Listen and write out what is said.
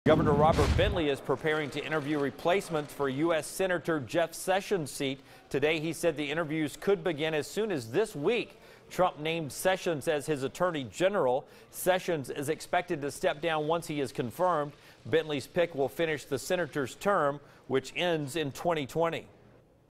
Governor Robert Bentley is preparing to interview replacements for U.S. Senator Jeff Sessions' seat. Today, he said the interviews could begin as soon as this week. Trump named Sessions as his attorney general. Sessions is expected to step down once he is confirmed. Bentley's pick will finish the senator's term, which ends in 2020.